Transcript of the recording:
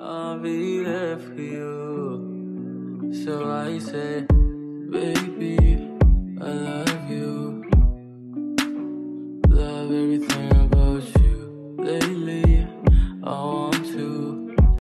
I'll be there for you. So I say, baby, I love